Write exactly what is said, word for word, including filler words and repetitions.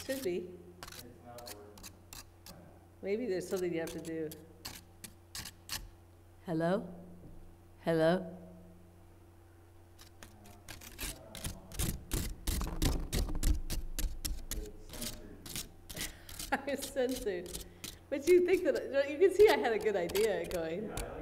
Should be. It's not working. Maybe there's something you have to do. Hello? Hello? I was censored. But you think that, you can see I had a good idea going. Yeah, I like